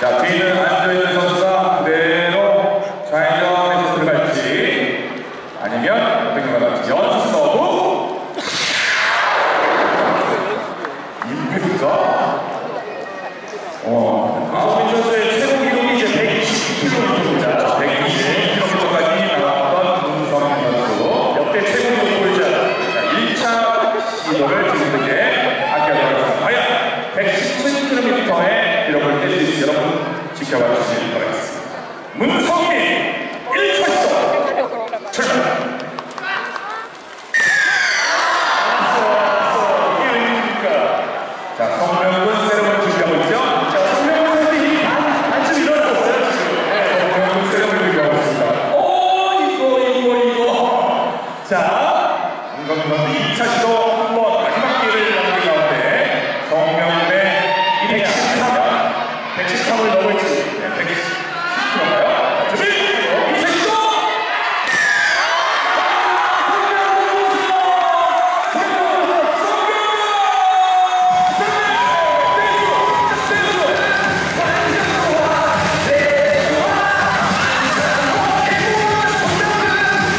자, 뒤는 앉아있는 선수가 그대로 좌회전에서 들어갈지 아니면 어떤 것 같은지 연습 서브 임팩트가 박성민 선수의 최고 기록이 이제 120km입니다. 120km까지 나왔던 문성민 선수 역대 최고 기록 보이자 1차 시도를 지금 이제 합격하겠습니다. 과연 117km의 기록을 깰 수 있을지 여러분 지켜봐 주시기 바라겠습니다. 문성민 1차 시도 출발! 자, 성명군 세레머니 준비하고 있죠? 자, 성명군 선수 이미 반쯤 일어났어요, 지금. 네, 성명군 세레머니 준비하고 있습니다. 이거. 자, 문성민 선수 2차 시도 한번 마지막 기회를 남긴 가운데 성명군의 113을 넘을지, 110km인가요?